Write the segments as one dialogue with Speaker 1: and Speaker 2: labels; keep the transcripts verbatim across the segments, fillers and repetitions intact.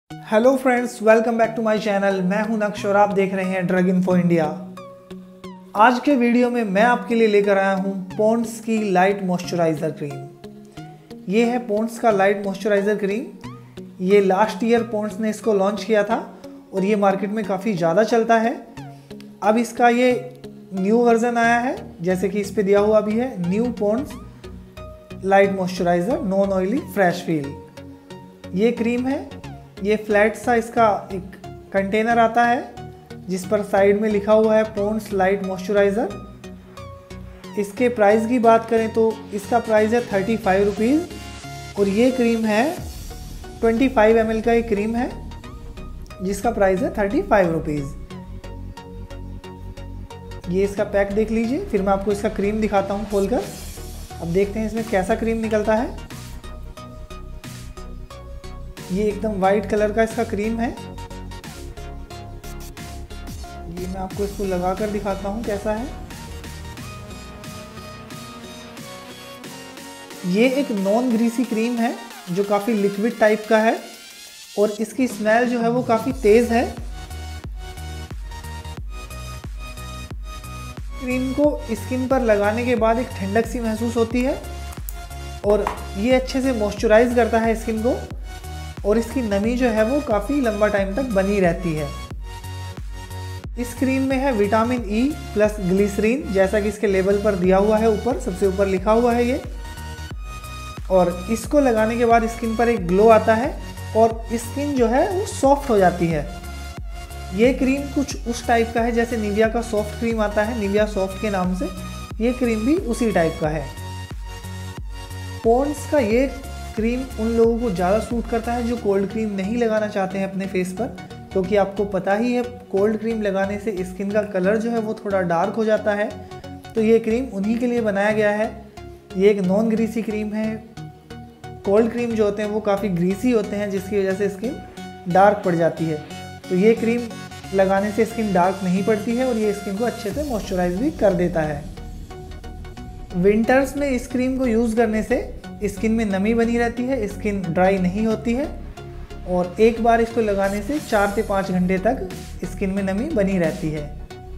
Speaker 1: Hello friends, welcome back to my channel. मैं हूं नक्श और आप देख रहे हैं ड्रग इन्फो इंडिया। आज के वीडियो में मैं आपके लिए लेकर आया हूं पॉन्ड्स की लाइट मॉइस्चराइज़र क्रीम। ये है पॉन्ड्स का लाइट मॉइस्चराइज़र क्रीम। ये लास्ट ईयर पॉन्ड्स ने इसको लॉन्च किया था और ये मार्केट में काफ़ी ज़्यादा चलता है। अब इसका ये न्यू वर्जन आया है, जैसे कि इस पे दिया हुआ भी है, new Pond's light moisturiser non oily fresh feel. ये क्रीम है। ये फ्लैट सा इसका एक कंटेनर आता है जिस पर साइड में लिखा हुआ है पॉन्ड्स लाइट मॉइस्चराइज़र। इसके प्राइस की बात करें तो इसका प्राइस है थर्टी फाइव रुपीज़ और ये क्रीम है ट्वेंटी फाइव एम एल का एक क्रीम है जिसका प्राइस है थर्टी फाइव रुपीज़। ये इसका पैक देख लीजिए, फिर मैं आपको इसका क्रीम दिखाता हूँ खोलकर। अब देखते हैं इसमें कैसा क्रीम निकलता है। ये एकदम वाइट कलर का इसका क्रीम है। ये मैं आपको इसको लगाकर दिखाता हूँ कैसा है। ये एक नॉन ग्रीसी क्रीम है जो काफ़ी लिक्विड टाइप का है और इसकी स्मेल जो है वो काफ़ी तेज़ है। क्रीम को स्किन पर लगाने के बाद एक ठंडक सी महसूस होती है और ये अच्छे से मॉइस्चराइज करता है स्किन को और इसकी नमी जो है वो काफ़ी लंबा टाइम तक बनी रहती है। इस क्रीम में है विटामिन ई प्लस ग्लिसरीन, जैसा कि इसके लेबल पर दिया हुआ है, ऊपर सबसे ऊपर लिखा हुआ है ये। और इसको लगाने के बाद स्किन पर एक ग्लो आता है और स्किन जो है वो सॉफ्ट हो जाती है। ये क्रीम कुछ उस टाइप का है जैसे निविया का सॉफ्ट क्रीम आता है, निविया सॉफ्ट के नाम से। ये क्रीम भी उसी टाइप का है। पॉन्ड्स का ये क्रीम उन लोगों को ज़्यादा सूट करता है जो कोल्ड क्रीम नहीं लगाना चाहते हैं अपने फेस पर, क्योंकि तो आपको पता ही है कोल्ड क्रीम लगाने से स्किन का कलर जो है वो थोड़ा डार्क हो जाता है। तो ये क्रीम उन्हीं के लिए बनाया गया है। ये एक नॉन ग्रीसी क्रीम है। कोल्ड क्रीम जो होते हैं वो काफ़ी ग्रीसी होते हैं जिसकी वजह से स्किन डार्क पड़ जाती है। तो ये क्रीम लगाने से स्किन डार्क नहीं पड़ती है और ये स्किन को अच्छे से मॉइस्चराइज भी कर देता है। विंटर्स में इस क्रीम को यूज़ करने से स्किन में नमी बनी रहती है, स्किन ड्राई नहीं होती है और एक बार इसको लगाने से चार से पाँच घंटे तक स्किन में नमी बनी रहती है।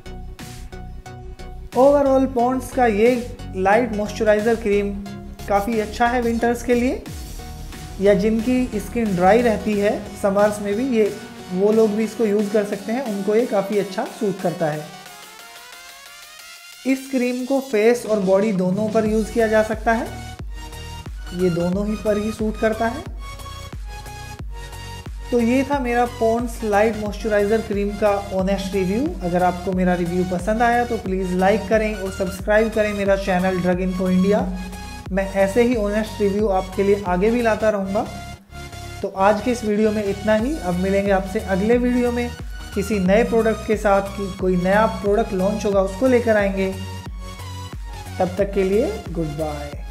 Speaker 1: ओवरऑल पॉन्ड्स का ये लाइट मॉइस्चराइज़र क्रीम काफ़ी अच्छा है विंटर्स के लिए, या जिनकी स्किन ड्राई रहती है समर्स में भी, ये वो लोग भी इसको यूज़ कर सकते हैं, उनको ये काफ़ी अच्छा सूट करता है। इस क्रीम को फेस और बॉडी दोनों पर यूज़ किया जा सकता है, ये दोनों ही पर ही सूट करता है। तो ये था मेरा पॉन्ड्स लाइट मॉइस्चराइज़र क्रीम का ऑनेस्ट रिव्यू। अगर आपको मेरा रिव्यू पसंद आया तो प्लीज़ लाइक करें और सब्सक्राइब करें मेरा चैनल ड्रग इन्फो इंडिया। मैं ऐसे ही ऑनेस्ट रिव्यू आपके लिए आगे भी लाता रहूँगा। तो आज के इस वीडियो में इतना ही। अब मिलेंगे आपसे अगले वीडियो में किसी नए प्रोडक्ट के साथ, कि कोई नया प्रोडक्ट लॉन्च होगा उसको लेकर आएंगे। तब तक के लिए गुड बाय।